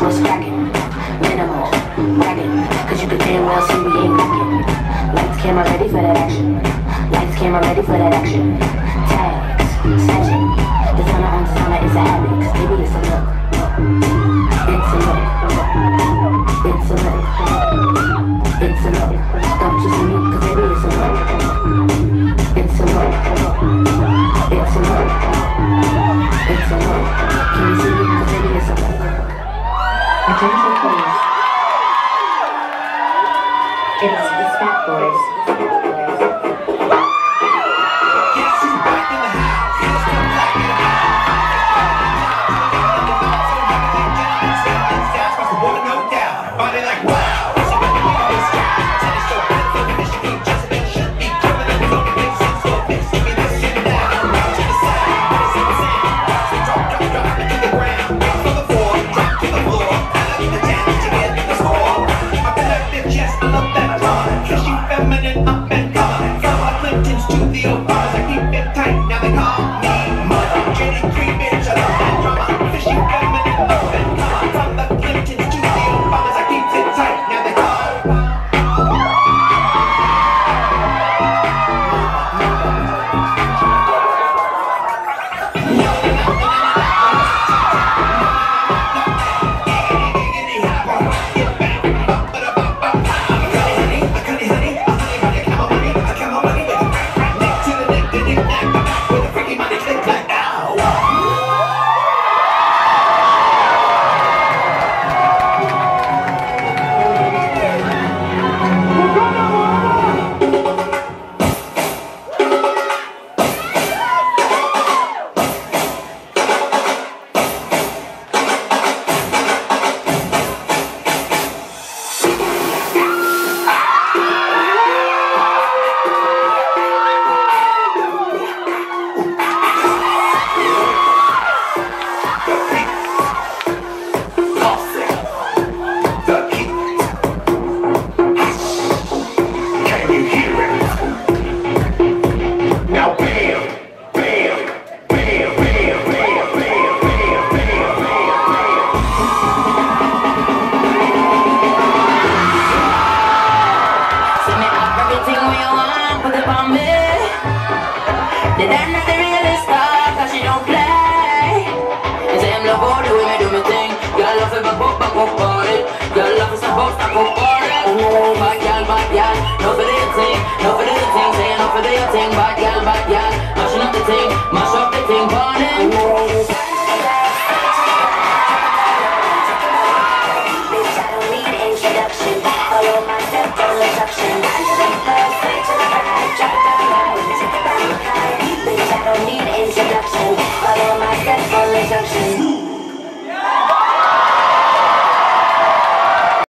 what's cracking. Minimal, bragging, cause you could damn well see we ain't lacking. Lights, camera, ready for that action. Lights, camera, ready for that action. Tags, snatching. Designer on designer is a habit, cause baby it's a look. It's a look. It's a look. It's a look. Don't you see me, cause baby it's a look. It's a look. It's a look. It's a look. Can you see me, cause baby it's a look. Attention please. It's the Spat Boys. Guess who's back in the house? It's the Black in the house. Across the water, no doubt. Body like wow. She got the big face sky. Tennis so bad, so the mission ain't just a bit should be criminal. Don't make sense, so fix. Give me this shit now. Round to the side, it's insane. Watch me drop to the ground. Drop to the floor, drop to the floor. Add up the damage to get the score. I feel like bitch, yes, I love that line. Cause you feminine up and coming. From the Clintons to the Obamas, I keep it tight. Now they call me Mother Jenny Cream, bitch. I love that drama. Fishy feminine up and coming. From the Clintons to the Obamas, I keep it tight. Now they call. Bad gal,